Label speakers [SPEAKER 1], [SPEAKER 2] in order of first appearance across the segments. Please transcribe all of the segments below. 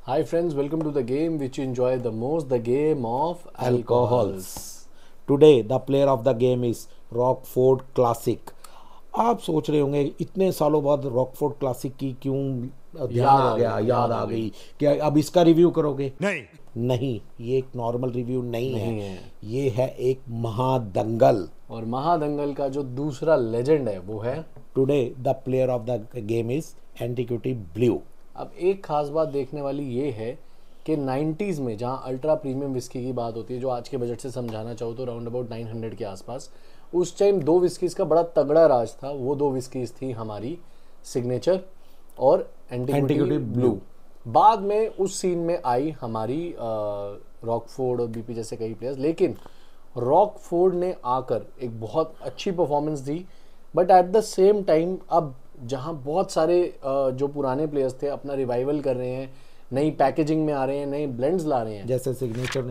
[SPEAKER 1] Hi friends, welcome to the game which you enjoy the most, the game of alcohols.
[SPEAKER 2] Today the player of the game is Rockford classic. आप सोच रहे होंगे इतने सालों बाद Rockford classic की क्यों ध्यान आ गया, याद आ गई, क्या अब इसका रिव्यू करोगे? नहीं, ये एक नॉर्मल रिव्यू नहीं है। ये है एक महादंगल।
[SPEAKER 1] और महादंगल का जो दूसरा लेजेंड है वो है
[SPEAKER 2] today the player of the game is antiquity blue.
[SPEAKER 1] अब एक खास बात देखने वाली ये है कि 90s में जहाँ अल्ट्रा प्रीमियम विस्की की बात होती है, जो आज के बजट से समझाना चाहो तो राउंड अबाउट 900 के आसपास, उस टाइम दो विस्कीज़ का बड़ा तगड़ा राज था। वो दो विस्कीज़ थी हमारी सिग्नेचर और एंटीक्विटी ब्लू। बाद में उस सीन में आई हमारी रॉकफोर्ड और बीपी जैसे कई प्लेयर्स, लेकिन रॉकफोर्ड ने आकर एक बहुत अच्छी परफॉर्मेंस दी। But at the same time अब जहां बहुत सारे जो पुराने प्लेयर्स थे अपना रिवाइवल कर रहे हैं, नई पैकेजिंग में आ रहे हैं, नए ब्लेंड्स ला रहे हैं,
[SPEAKER 2] जैसे सिग्नेचर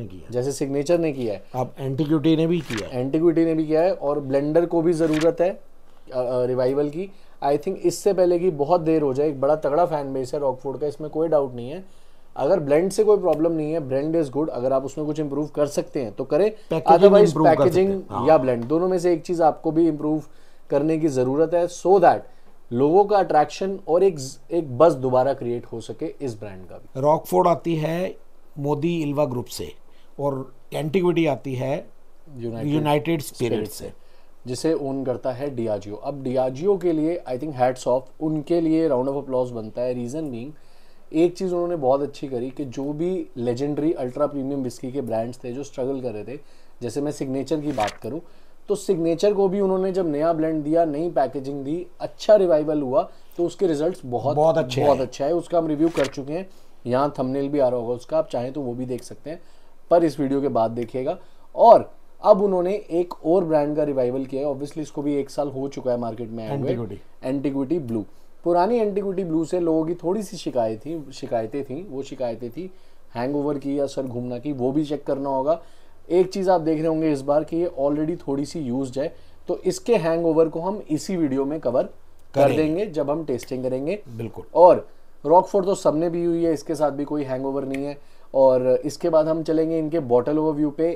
[SPEAKER 2] ने किया है, अब एंटीक्विटी ने भी किया है और ब्लेंडर को भी ज़रूरत है रिवाइवल की। आई थिंक इससे पहले कि बहुत देर हो जाए, एक बड़ा तगड़ा फैन बेस है रॉकफोर्ड का, इसमें कोई डाउट नहीं है। अगर ब्लेंड से कोई प्रॉब्लम नहीं है, ब्लेंड इज गुड, अगर आप उसमें कुछ इंप्रूव कर सकते हैं तो करें, अदरवाइज पैकेजिंग या ब्लेंड दोनों में से एक चीज आपको भी इंप्रूव करने की जरूरत है, सो दैट लोगों का अट्रैक्शन और एक बस दोबारा क्रिएट हो सके इस ब्रांड का भी। रॉकफोर्ड आती है मोदी इल्वा ग्रुप से और एंटीक्विटी आती है यूनाइटेड स्पिरिट से,
[SPEAKER 1] जिसे ओन करता है डियाजियो। अब डियाजियो के लिए आई थिंक हैट्स ऑफ, उनके लिए राउंड ऑफ अप्लॉज बनता है। रीजन बीइंग, एक चीज़ उन्होंने बहुत अच्छी करी कि जो भी लेजेंडरी अल्ट्रा प्रीमियम विस्की के ब्रांड्स थे जो स्ट्रगल कर रहे थे, जैसे मैं सिग्नेचर की बात करूं तो सिग्नेचर को भी उन्होंने जब नया ब्लेंड दिया, नई पैकेजिंग दी, अच्छा रिवाइवल हुआ, तो उसके रिजल्ट्स बहुत अच्छे है। उसका हम रिव्यू कर चुके हैं, यहाँ थंबनेल भी आ रहा होगा उसका, आप चाहें तो वो भी देख सकते हैं, पर इस वीडियो के बाद देखिएगा। और अब उन्होंने एक और ब्रांड का रिवाइवल किया है, ऑब्वियसली इसको भी 1 साल हो चुका है मार्केट में, एंटीक्विटी ब्लू। पुरानी एंटीक्विटी ब्लू से लोगों की थोड़ी सी शिकायतें थी हैंगओवर की या सर घूमना की, वो भी चेक करना होगा। एक चीज़ आप देख रहे होंगे इस बार कि ये ऑलरेडी थोड़ी सी यूज्ड है, तो इसके हैंगओवर को हम इसी वीडियो में कवर कर देंगे जब हम टेस्टिंग करेंगे।
[SPEAKER 2] बिल्कुल।
[SPEAKER 1] और रॉकफोर्ड तो सबने भी हुई है, इसके साथ भी कोई हैंगओवर नहीं है। और इसके बाद हम चलेंगे इनके बॉटल ओवरव्यू पे।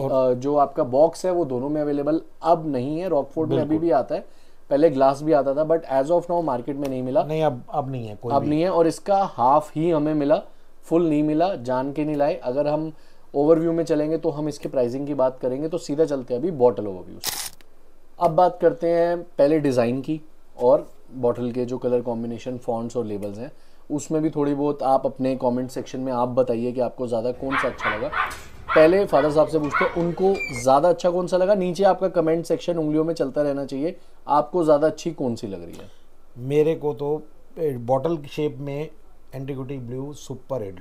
[SPEAKER 1] जो आपका बॉक्स है वो दोनों में अवेलेबल अब नहीं है, रॉकफोर्ड में अभी भी आता है, पहले ग्लास भी आता था, but as of now market में नहीं मिला।
[SPEAKER 2] नहीं, अब नहीं है,
[SPEAKER 1] अब नहीं है। और इसका हाफ ही हमें मिला, फुल नहीं मिला, जान के नहीं लाए। अगर हम ओवरव्यू में चलेंगे तो हम इसके प्राइसिंग की बात करेंगे, तो सीधा चलते हैं अभी बॉटल ओवरव्यू से। अब बात करते हैं पहले डिज़ाइन की और बॉटल के जो कलर कॉम्बिनेशन, फॉन्ट्स और लेबल्स हैं, उसमें भी थोड़ी बहुत आप अपने कमेंट सेक्शन में आप बताइए कि आपको ज़्यादा कौन सा अच्छा लगा। पहले फादर साहब से पूछते हैं उनको ज़्यादा अच्छा कौन सा लगा। नीचे आपका कमेंट सेक्शन उंगलियों में चलता रहना चाहिए, आपको ज़्यादा अच्छी कौन सी लग रही है?
[SPEAKER 2] मेरे को तो बॉटल शेप में एंटीक्विटी ब्लू सुपर हिट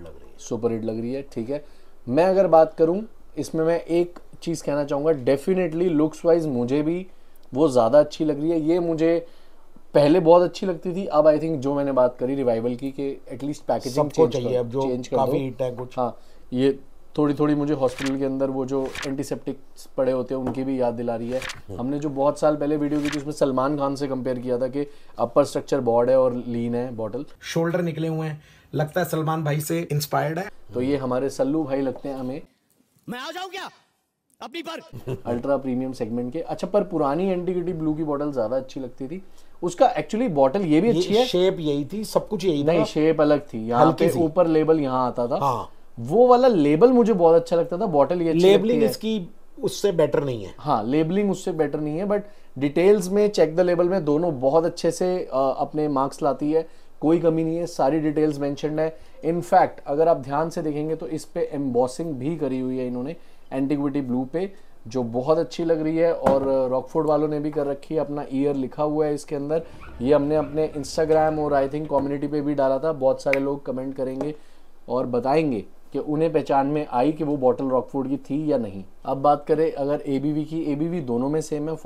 [SPEAKER 2] लग रही है। ठीक है, मैं अगर बात करूं इसमें, मैं एक चीज़ कहना चाहूँगा, डेफिनेटली लुक्स वाइज मुझे भी वो ज़्यादा अच्छी लग रही है। ये मुझे पहले बहुत अच्छी लगती थी, अब आई थिंक जो मैंने बात करी रिवाइवल की कि एटलीस्ट पैकेजिंग चेंज कर दो। हाँ, ये थोड़ी मुझे हॉस्पिटल के अंदर वो जो एंटीसेप्टिक्स पड़े होते हैं उनकी भी याद दिला रही है। हमने जो बहुत साल पहले वीडियो की थी उसमें सलमान खान से कंपेयर किया था कि अपर स्ट्रक्चर बॉड है और लीन है बॉटल, शोल्डर निकले हुए हैं, लगता है सलमान भाई से इंस्पायर्ड है।
[SPEAKER 1] तो ये हमारे सल्लू भाई लगते हैं हमें।
[SPEAKER 3] मैं आ जाऊं क्या अपनी पर
[SPEAKER 1] अल्ट्रा प्रीमियम सेगमेंट के। अच्छा, पर पुरानी एंटीक्विटी ब्लू की बॉटल ज्यादा अच्छी लगती थी। उसका एक्चुअली बॉटल ये भी अच्छी है,
[SPEAKER 2] शेप यही थी, सब कुछ यही था।
[SPEAKER 1] नहीं, शेप अलग थी, यहाँ पे ऊपर लेबल यहाँ आता था।
[SPEAKER 2] हाँ,
[SPEAKER 1] वो वाला लेबल मुझे बहुत अच्छा लगता था। बॉटल ये
[SPEAKER 2] लेबलिंग इसकी उससे बेटर नहीं है।
[SPEAKER 1] हाँ, लेबलिंग उससे बेटर नहीं है, बट डिटेल्स में, चेक द लेबल में दोनों बहुत अच्छे से अपने मार्क्स लाती है, कोई कमी नहीं है, सारी डिटेल्स मेंशन्ड है। इनफैक्ट अगर आप ध्यान से देखेंगे तो इस पे एम्बॉसिंग भी करी हुई है इन्होंने एंटीक्विटी ब्लू पे, जो बहुत अच्छी लग रही है। और रॉकफोर्ड वालों ने भी कर रखी है, अपना ईयर लिखा हुआ है इसके अंदर। ये हमने अपने इंस्टाग्राम और आई थिंक कम्युनिटी पे भी डाला था। बहुत सारे लोग कमेंट करेंगे और बताएंगे कि उन्हें पहचान में आई कि वो बॉटल रॉकफोर्ड की थी या नहीं। अब बात करें अगर एबीवी की, एबीवी दोनों में सेम है,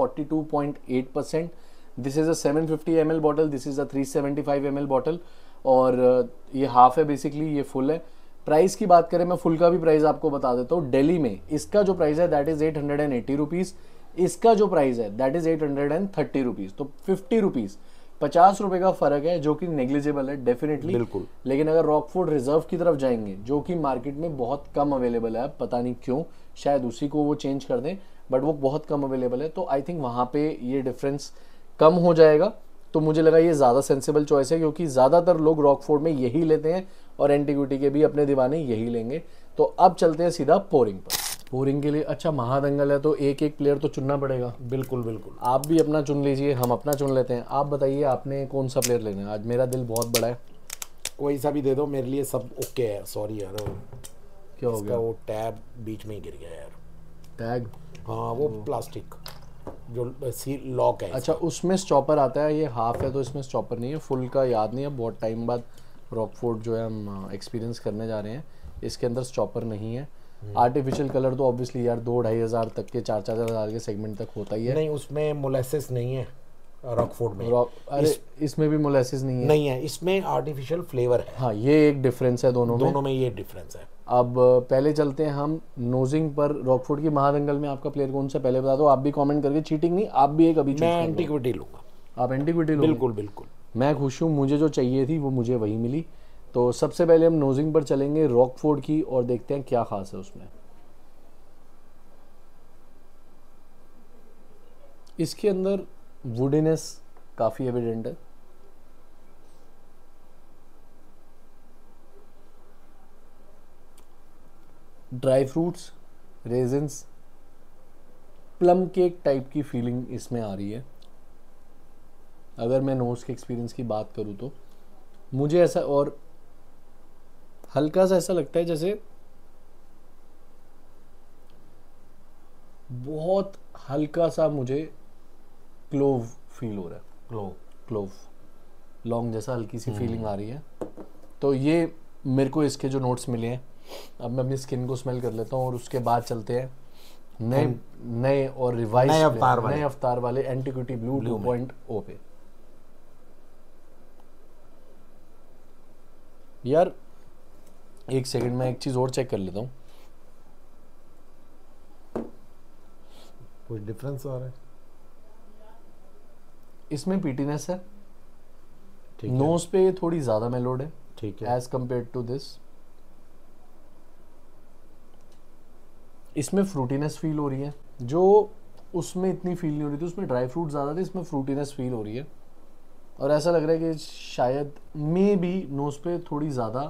[SPEAKER 1] 42.8%। This is a 750 ml bottle, this is a 375 ml bottle, और ये हाफ है बेसिकली, ये फुल है। प्राइस की बात करें, मैं फुल का भी प्राइस आपको बता देता हूँ। दिल्ली में इसका जो प्राइस है दैट इज़ 880 रुपीज़, इसका जो प्राइस है दैट इज़ 830 रुपीज़, तो 50 रुपीज़ 50 रुपए का फर्क है जो कि नेग्लिजिबल है डेफिनेटली,
[SPEAKER 2] बिल्कुल।
[SPEAKER 1] लेकिन अगर रॉकफोर्ड रिजर्व की तरफ जाएंगे जो कि मार्केट में बहुत कम अवेलेबल है, पता नहीं क्यों, शायद उसी को वो चेंज कर दें, बट वो बहुत कम अवेलेबल है, तो आई थिंक वहां पे ये डिफरेंस कम हो जाएगा। तो मुझे लगा ये ज़्यादा सेंसिबल चॉइस है क्योंकि ज़्यादातर लोग रॉकफोर्ड में यही लेते हैं और एंटीग्विटी के भी अपने दीवाने यही लेंगे। तो अब चलते हैं सीधा पोरिंग पर। पोरिंग के लिए अच्छा महादंगल है तो एक एक प्लेयर तो चुनना पड़ेगा।
[SPEAKER 2] बिल्कुल बिल्कुल।
[SPEAKER 1] आप भी अपना चुन लीजिए, हम अपना चुन लेते हैं। आप बताइए आपने कौन सा प्लेयर लेना है? आज मेरा दिल बहुत बड़ा है।
[SPEAKER 2] कोई सा भी दे दो, मेरे लिए सब ओके है। सॉरी यार,
[SPEAKER 1] क्या हो गया?
[SPEAKER 2] वो टैब बीच में ही गिर गया यार।
[SPEAKER 1] टैग?
[SPEAKER 2] हाँ, वो प्लास्टिक जो लॉक है।
[SPEAKER 1] अच्छा, उसमें स्टॉपर आता है, ये हाफ है तो इसमें स्टॉपर नहीं है, फुल का याद नहीं है। बहुत टाइम बाद रॉकफोर्ड जो है हम एक्सपीरियंस करने जा रहे हैं, इसके अंदर स्टॉपर नहीं है। आर्टिफिशियल कलर तो ऑब्वियसली यार 2-2.5 हज़ार तक के 4-4 हज़ार के सेगमेंट तक होता ही है।
[SPEAKER 2] नहीं, उसमें मोलेसिस नहीं है रॉकफोर्ड में।
[SPEAKER 1] अरे इसमें भी मोलेसिस नहीं है?
[SPEAKER 2] नहीं है, इसमें आर्टिफिशियल फ्लेवर है।
[SPEAKER 1] हाँ, ये एक डिफरेंस है दोनों
[SPEAKER 2] में ये डिफरेंस है।
[SPEAKER 1] अब पहले चलते हैं हम नोजिंग पर। रॉकफोर्ड की महादंगल में आपका प्लेयर कौन सा पहले बता दो, आप भी कमेंट करके। चीटिंग नहीं, आप भी एक अभी
[SPEAKER 2] मैं एंटीग्विटी लूंगा।
[SPEAKER 1] आप एंटीग्विटी लोगे?
[SPEAKER 2] बिल्कुल बिल्कुल।
[SPEAKER 1] मैं खुश हूँ, मुझे जो चाहिए थी वो मुझे वही मिली। तो सबसे पहले हम नोजिंग पर चलेंगे रॉकफोर्ड की और देखते हैं क्या खास है उसमें। इसके अंदर वुडीनेस काफी एविडेंट है। Dry fruits, raisins, plum cake type की फीलिंग इसमें आ रही है। अगर मैं नोज के एक्सपीरियंस की बात करूं तो मुझे ऐसा, और हल्का सा ऐसा लगता है जैसे बहुत हल्का सा मुझे क्लोव फील हो रहा है। क्लोव लौंग जैसा हल्की सी फीलिंग आ रही है। तो ये मेरे को इसके जो नोट्स मिले हैं, अब मैं अपनी स्किन को स्मेल कर लेता हूँ और उसके बाद चलते हैं नए और रिवाइज नए अवतार वाले एंटीग्विटी ब्लू 2.0 पे। यार एक सेकंड में एक चीज और चेक कर लेता हूँ।
[SPEAKER 2] कुछ डिफरेंस आ रहा है
[SPEAKER 1] इसमें, पीटीनेस है,
[SPEAKER 2] ठीक
[SPEAKER 1] नोज पे थोड़ी ज्यादा मेलोड है,
[SPEAKER 2] ठीक है,
[SPEAKER 1] एज कंपेयर टू दिस। इसमें फ्रूटीनेस फील हो रही है जो उसमें इतनी फील नहीं हो रही थी। उसमें ड्राई फ्रूट ज्यादा थे, इसमें फ्रूटीनेस फील हो रही है। और ऐसा लग रहा है कि शायद मे भी नोज पे थोड़ी ज्यादा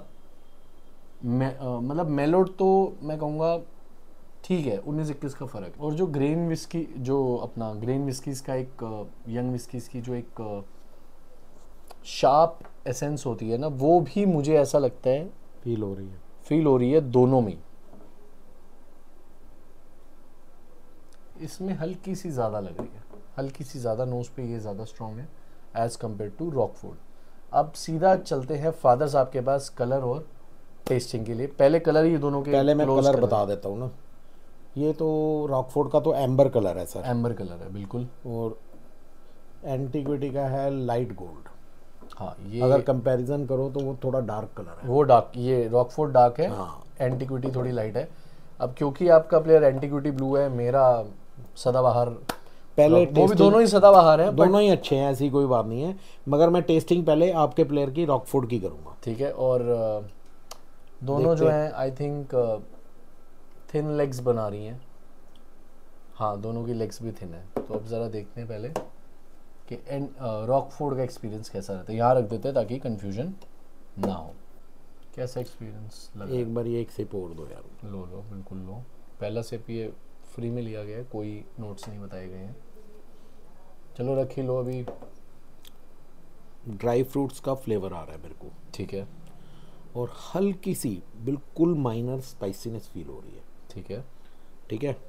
[SPEAKER 1] मतलब मेलोड, तो मैं कहूँगा ठीक है, 19-21 का फर्क है। और जो ग्रेन विस्की, जो अपना ग्रेन विस्कीज का एक यंग विस्कीज की जो एक शार्प एसेंस होती है ना, वो भी मुझे ऐसा लगता है
[SPEAKER 2] फील हो रही है
[SPEAKER 1] दोनों में। इसमें हल्की सी ज्यादा लग रही है, हल्की सी ज्यादा नोज पे ये ज्यादा स्ट्रॉन्ग है एज कंपेयर टू रॉकफोर्ड। अब सीधा चलते हैं फादर साहब के पास कलर और टेस्टिंग के लिए। पहले कलर ही दोनों के,
[SPEAKER 2] पहले मैं कलर बता देता हूँ ना। ये तो रॉकफोर्ड का तो एम्बर कलर है सर,
[SPEAKER 1] एम्बर कलर है बिल्कुल, और
[SPEAKER 2] एंटीग्विटी का है लाइट गोल्ड।
[SPEAKER 1] हाँ, ये
[SPEAKER 2] अगर कंपैरिजन करो तो वो थोड़ा डार्क कलर है।
[SPEAKER 1] वो डार्क, ये रॉकफोर्ड डार्क है,
[SPEAKER 2] हाँ,
[SPEAKER 1] एंटीग्विटी थोड़ी लाइट है। अब क्योंकि आपका प्लेयर एंटीग्विटी ब्लू है, मेरा सदाबहार,
[SPEAKER 2] पहले
[SPEAKER 1] वो भी दोनों ही सदाबहार हैं,
[SPEAKER 2] दोनों ही अच्छे हैं, ऐसी कोई बात नहीं है, मगर मैं टेस्टिंग पहले आपके प्लेयर की रॉकफोर्ड की करूँगा।
[SPEAKER 1] ठीक है। और दोनों जो हैं आई थिंक थिन लेग्स बना रही हैं। हाँ, दोनों की लेग्स भी थिन है। तो अब ज़रा देखते हैं पहले कि रॉकफोर्ड का एक्सपीरियंस कैसा रहता है। यहाँ रख देते हैं ताकि कंफ्यूजन ना हो। कैसा एक्सपीरियंस लगा?
[SPEAKER 2] एक बार ये एक सिप और दो यार।
[SPEAKER 1] लो बिल्कुल लो। पहला सिप ये फ्री में लिया गया है, कोई नोट्स नहीं बताए गए हैं। चलो रख ही लो अभी।
[SPEAKER 2] ड्राई फ्रूट्स का फ्लेवर आ रहा है मेरे को,
[SPEAKER 1] ठीक है,
[SPEAKER 2] और हल्की सी बिल्कुल माइनर स्पाइसीनेस फील हो रही है।
[SPEAKER 1] ठीक है,
[SPEAKER 2] ठीक है।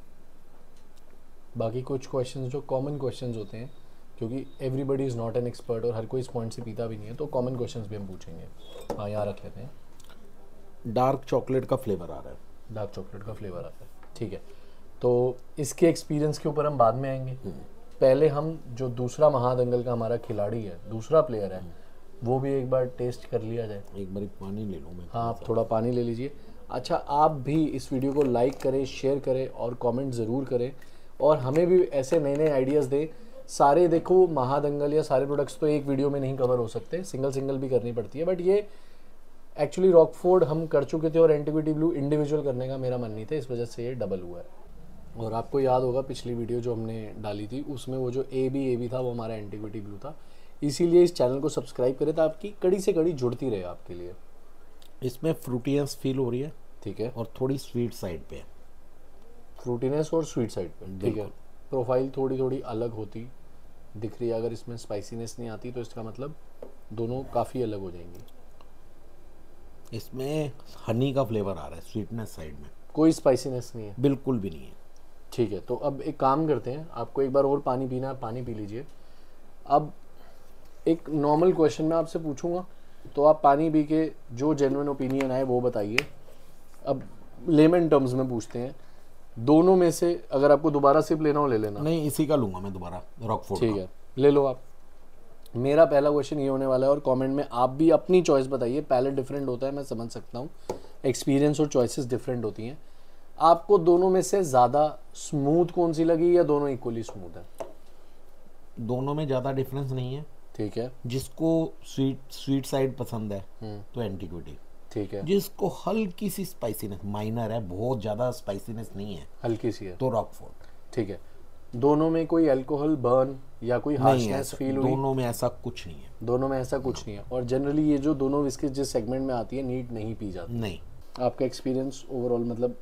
[SPEAKER 1] बाकी कुछ क्वेश्चंस जो कॉमन क्वेश्चंस होते हैं, क्योंकि everybody is not an expert और हर कोई इस पॉइंट से पीता भी नहीं है, तो कॉमन क्वेश्चंस भी हम पूछेंगे। हाँ, यहाँ रख लेते हैं।
[SPEAKER 2] डार्क चॉकलेट का फ्लेवर आ रहा है।
[SPEAKER 1] डार्क चॉकलेट का फ्लेवर आता है, ठीक है। तो इसके एक्सपीरियंस के ऊपर हम बाद में आएंगे। पहले हम जो दूसरा महादंगल का हमारा खिलाड़ी है, दूसरा प्लेयर है, वो भी एक बार टेस्ट कर लिया जाए।
[SPEAKER 2] एक बार पानी ले लूँ मैं।
[SPEAKER 1] हाँ, आप थोड़ा पानी ले लीजिए। अच्छा, आप भी इस वीडियो को लाइक करें, शेयर करें और कमेंट ज़रूर करें, और हमें भी ऐसे नए नए आइडियाज़ दें सारे देखो महादंगल या सारे प्रोडक्ट्स तो एक वीडियो में नहीं कवर हो सकते, सिंगल सिंगल भी करनी पड़ती है, बट ये एक्चुअली रॉकफोर्ड हम कर चुके थे और एंटीग्विटी ब्लू इंडिविजुअल करने का मेरा मन नहीं था, इस वजह से ये डबल हुआ है। और आपको याद होगा पिछली वीडियो जो हमने डाली थी उसमें वो जो ए बी था वो हमारा एंटीग्विटी ब्लू था, इसीलिए इस चैनल को सब्सक्राइब करें तो आपकी कड़ी से कड़ी जुड़ती रहे आपके लिए।
[SPEAKER 2] इसमें फ्रूटीनेस फील हो रही है,
[SPEAKER 1] ठीक है,
[SPEAKER 2] और थोड़ी स्वीट साइड पे,
[SPEAKER 1] फ्रूटीनेस और स्वीट साइड पे, ठीक है। प्रोफाइल थोड़ी थोड़ी अलग होती दिख रही है, अगर इसमें स्पाइसीनेस नहीं आती तो इसका मतलब दोनों काफ़ी अलग हो जाएंगी।
[SPEAKER 2] इसमें हनी का फ्लेवर आ रहा है, स्वीटनेस साइड में,
[SPEAKER 1] कोई स्पाइसीनेस नहीं है,
[SPEAKER 2] बिल्कुल भी नहीं है।
[SPEAKER 1] ठीक है, तो अब एक काम करते हैं, आपको एक बार और पानी पीना है, पानी पी लीजिए। अब एक नॉर्मल क्वेश्चन मैं आपसे पूछूंगा, तो आप पानी पी के जो जेन्युइन ओपिनियन आए वो बताइए। अब लेमन टर्म्स में पूछते हैं, दोनों में से अगर आपको दोबारा सिप लेना हो ले लेना।
[SPEAKER 2] नहीं, इसी का लूंगा मैं दोबारा, रॉकफोर्ड।
[SPEAKER 1] ठीक है, ले लो आप। मेरा पहला क्वेश्चन ये होने वाला है और कमेंट में आप भी अपनी चॉइस बताइए। पैलेट डिफरेंट होता है, मैं समझ सकता हूँ, एक्सपीरियंस और चॉइसेस डिफरेंट होती हैं। आपको दोनों में से ज़्यादा स्मूथ कौन सी लगी या दोनों इक्वली स्मूथ है?
[SPEAKER 2] दोनों में ज़्यादा डिफरेंस नहीं है,
[SPEAKER 1] ठीक है।
[SPEAKER 2] जिसको स्वीट साइड पसंद है तो एंटीग्विटी,
[SPEAKER 1] ठीक है।
[SPEAKER 2] जिसको हल्की सी स्पाइसीनेस, माइनर है, बहुत ज़्यादा स्पाइसीनेस नहीं है,
[SPEAKER 1] हल्की सी है,
[SPEAKER 2] तो रॉकफोर्ड।
[SPEAKER 1] ठीक है। दोनों में कोई अल्कोहल बर्न या कोई हार्शनेस फील हुई?
[SPEAKER 2] दोनों में ऐसा कुछ नहीं है,
[SPEAKER 1] दोनों में ऐसा कुछ नहीं है। और जनरली ये जो दोनों विस्की जिस सेगमेंट में आती है नीट नहीं पी जाती।
[SPEAKER 2] नहीं।
[SPEAKER 1] आपका एक्सपीरियंस ओवरऑल मतलब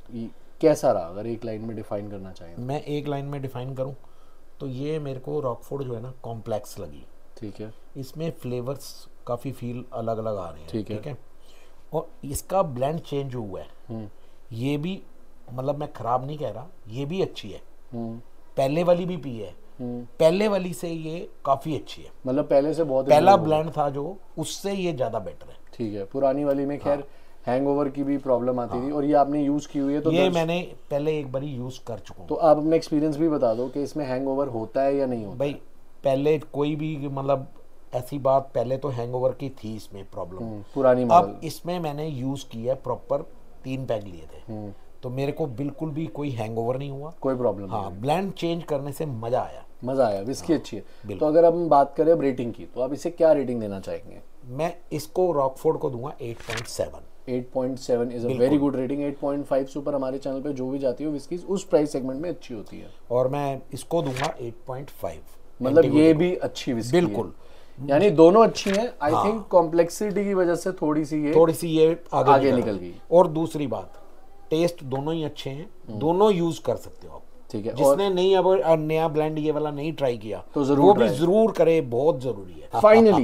[SPEAKER 1] कैसा रहा, अगर एक लाइन में डिफाइन करना चाहें?
[SPEAKER 2] मैं एक लाइन में डिफाइन करूं तो ये मेरे को रॉकफोर्ड जो है ना कॉम्प्लेक्स लगी,
[SPEAKER 1] ठीक है।
[SPEAKER 2] इसमें फ्लेवर्स काफ़ी फील अलग अलग आ रहे हैं,
[SPEAKER 1] ठीक है।
[SPEAKER 2] और इसका ब्लेंड चेंज हुआ है, ये भी मतलब मैं खराब नहीं कह रहा, ये भी अच्छी है, पहले वाली भी पी है, पहले वाली से ये काफ़ी अच्छी है,
[SPEAKER 1] मतलब पहले से बहुत,
[SPEAKER 2] पहला ब्लेंड था जो, उससे ये ज़्यादा बेटर है।
[SPEAKER 1] ठीक है। पुरानी वाली में खैर हैंगओवर की भी प्रॉब्लम आती थी, और ये आपने यूज की हुई है तो
[SPEAKER 2] ये मैंने पहले एक बार यूज कर चुका हूँ।
[SPEAKER 1] तो आप अपना एक्सपीरियंस भी बता दो कि इसमें हैंगओवर होता है या नहीं होता?
[SPEAKER 2] भाई पहले कोई भी मतलब ऐसी बात, पहले तो हैंगओवर की थी इसमें प्रॉब्लम,
[SPEAKER 1] पुरानी मॉडल।
[SPEAKER 2] अब इसमें मैंने यूज किया प्रॉपर, 3 पैक लिए थे, तो मेरे को बिल्कुल भी कोई हैंगओवर नहीं हुआ,
[SPEAKER 1] कोई प्रॉब्लम नहीं।
[SPEAKER 2] हाँ, ब्लेंड चेंज करने से मजा आया,
[SPEAKER 1] मजा आया, विस्की अच्छी है। तो अगर हम बात करें अब रेटिंग की, तो आप इसे क्या रेटिंग देना चाहेंगे?
[SPEAKER 2] मैं इसको रॉकफोर्ड को दूंगा 8.7।
[SPEAKER 1] 8.7 is a very good rating. 8.5 से ऊपर हमारे चैनल पे जो भी जाती है विस्की उस प्राइस सेगमेंट में अच्छी होती है,
[SPEAKER 2] और मैं इसको दूंगा 8.5।
[SPEAKER 1] मतलब ये भी अच्छी विस्की
[SPEAKER 2] बिल्कुल,
[SPEAKER 1] यानी दोनों अच्छी हैं। आई थिंक कॉम्प्लेक्सिटी की वजह से थोड़ी सी ये आगे निकल गई।
[SPEAKER 2] और दूसरी बात, टेस्ट दोनों ही अच्छे हैं, दोनों यूज कर सकते हो आप,
[SPEAKER 1] ठीक है।
[SPEAKER 2] जिसने नहीं अब नया ब्लेंड ये वाला नहीं ट्राई किया
[SPEAKER 1] तो जरूर
[SPEAKER 2] वो भी जरूर करे, बहुत जरूरी है।
[SPEAKER 1] फाइनली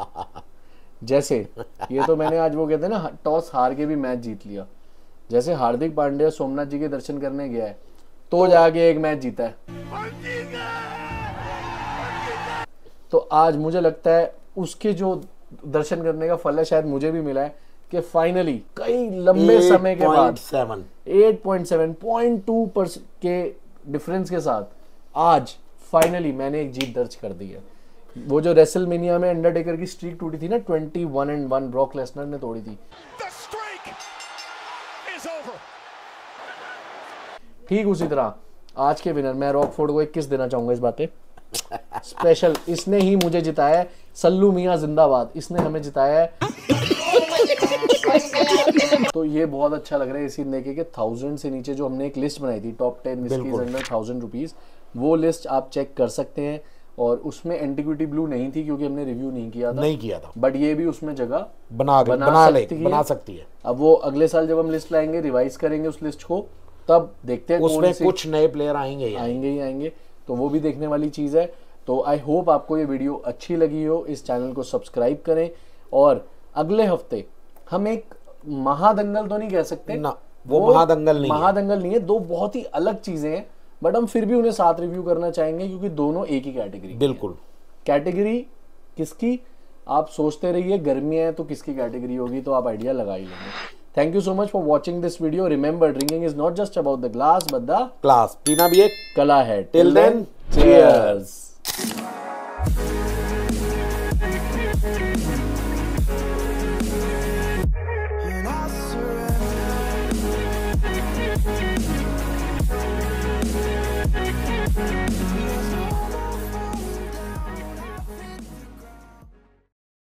[SPEAKER 1] जैसे ये तो मैंने आज वो कहते हैं ना टॉस हार के भी मैच जीत लिया, जैसे हार्दिक पांड्या सोमनाथ जी के दर्शन करने गया है तो जाके एक मैच जीता है, तो आज मुझे लगता है उसके जो दर्शन करने का फल है शायद मुझे भी मिला है कि फाइनली कई लंबे समय के बाद 8.7 0.2% के डिफरेंस के साथ आज फाइनली मैंने एक जीत दर्ज कर दी है। वो जो रेसलमेनिया में अंडरटेकर की स्ट्रीक टूटी थी ना 21-1, ब्रॉक लेसनर ने तोड़ी थी, ठीक उसी तरह आज के विनर मैं रॉकफोर्ड को 21 देना चाहूंगा इस बातें स्पेशल। इसने ही मुझे जिताया है, सल्लू मियां जिंदाबाद, इसने हमें जिताया है। तो ये बहुत अच्छा लग रहा है इसी देखे कि 1000 से नीचे जो हमने एक लिस्ट बनाई थी टॉप 10 विस्कीज अंडर 1000 रुपीज, वो लिस्ट आप चेक कर सकते हैं। और उसमें एंटीग्विटी ब्लू नहीं थी क्योंकि हमने रिव्यू नहीं किया था, बट ये भी उसमें जगह
[SPEAKER 2] बना सकती है।
[SPEAKER 1] अब वो अगले साल जब हम लिस्ट लाएंगे, रिवाइज करेंगे उस लिस्ट को, तब देखते हैं
[SPEAKER 2] उसमें कुछ नए प्लेयर आएंगे,
[SPEAKER 1] तो वो भी देखने वाली चीज है। तो आई होप आपको ये वीडियो अच्छी लगी हो, इस चैनल को सब्सक्राइब करें। और अगले हफ्ते हम एक महादंगल तो नहीं कह सकते
[SPEAKER 2] ना, वो महादंगल
[SPEAKER 1] नहीं है, दो बहुत ही अलग चीजें हैं, बट हम फिर भी उन्हें साथ रिव्यू करना चाहेंगे क्योंकि दोनों एक ही कैटेगरी।
[SPEAKER 2] बिल्कुल,
[SPEAKER 1] कैटेगरी किसकी आप सोचते रहिए, गर्मियां हैं तो किसकी कैटेगरी होगी, तो आप आइडिया लगा ही लेंगे। Thank you so much for watching this video. Remember, drinking is not just about the glass, but the
[SPEAKER 2] class. पीना भी एक
[SPEAKER 1] कला है.
[SPEAKER 2] Till then, cheers.